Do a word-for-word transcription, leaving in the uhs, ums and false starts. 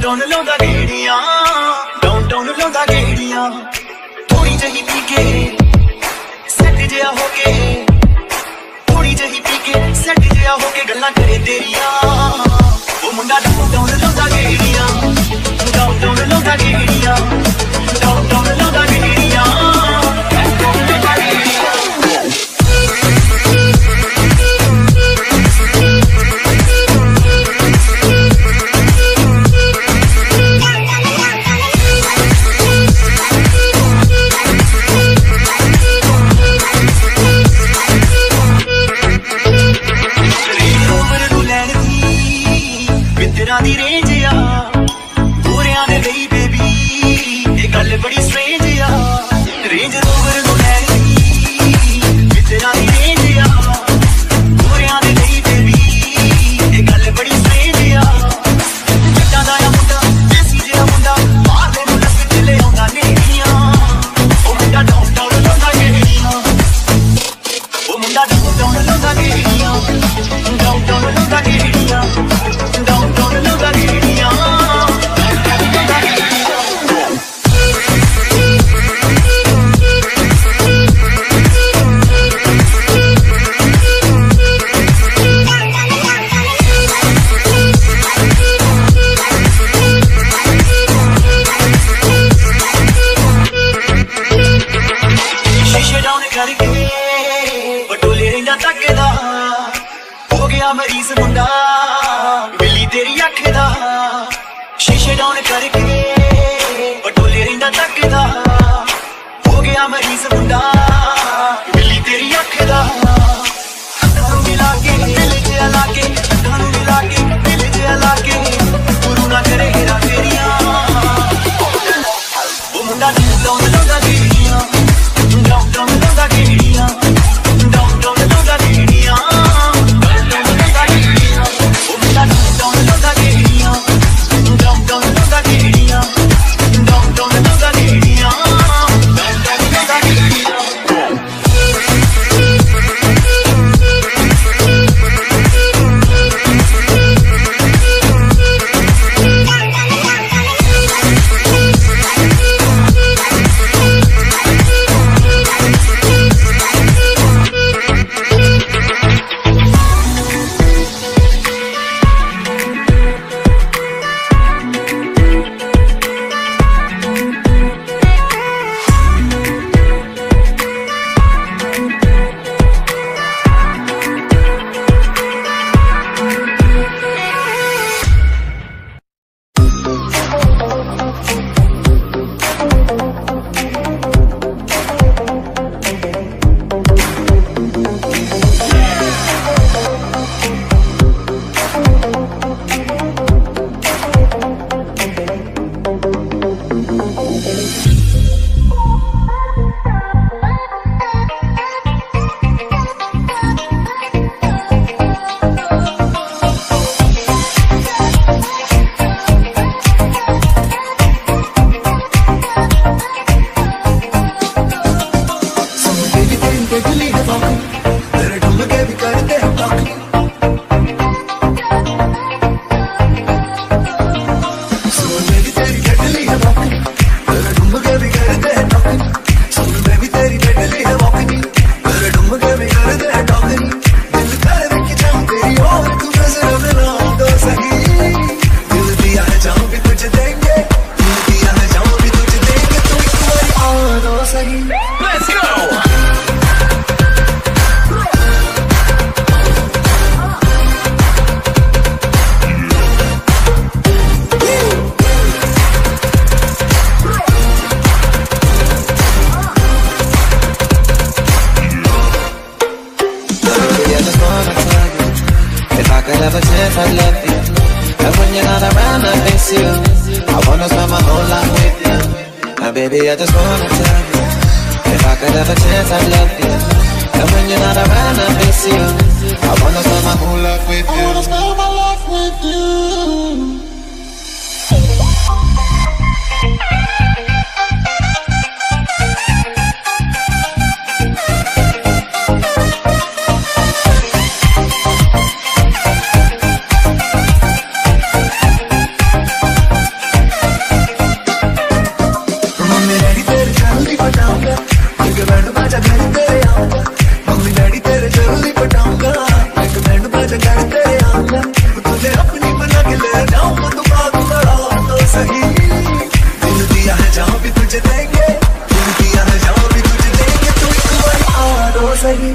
Down लाउंदा गेड़ियां, down down लाउंदा गेड़ियां, थोड़ी जही पी के सेट जिया हो के, थोड़ी जही पी के सेट जिया हो के गल्लां करे तेरियां। ओ मुंडा डाउन डाउन लाउंदा गेड़ियां, डाउन डाउन लाउंदा गेड़ियां, डाउन डाउन लाउंदा गेड़ियां, डाउन डाउन लाउंदा गेड़ियां। दी रेंज आ गोरियां दे लई बेबी ये गल बड़ी स्ट्रेंज आ। रेंज रोवर नु लैण दी मित्तरां दी रेंज आ गोरियां दे लई बेबी ये गल बड़ी स्ट्रेंज आ। जट्टां दा मुंडा देसी जिहा मुंडा बाहरले मुल्क च ले आउंदा नेड़ियां। ओ मुंडा डाउन डाउन लाउंदा गेड़ियां, ओ मुंडा डाउन डाउन लाउंदा गेड़ियां, डाउन डाउन लाउंदा गेड़ियां, डाउन डाउन लाउंदा गेड़ियां, डाउन डाउन लाउंदा गेड़ियां। शीशे डाउन करके बटोले रहिंदा तकदा हो गया मरीज मुंडा बिल्ली तेरी अख दा। शीशे डाउन करके बटोले रहिंदा तकदा हो गया मरीज मुंडा बिल्ली तेरी अख दा। अखां मिला के दिल च ला के, अखां मिला के दिल च ला के गुरु ना करे हेरा फेरियां। ओ मुंडा डाउन लाउंदा गेड़ियां, डाउन डाउन लाउंदा गेड़ियां, डाउन डाउन लाउंदा गेड़ियां, डाउन डाउन लाउंदा गेड़ियां। ओ मुंडा डाउन लाउंदा गेड़ियां, डाउन डाउन लाउंदा गेड़ियां, डाउन डाउन लाउंदा गेड़ियां, डाउन डाउन लाउंदा गेड़ियां। Baby, I just wanna tell you, if I could have a chance, I'd love you. And when you're not around, I miss you. I wanna spend my whole life with you. I wanna spend my life with you. सही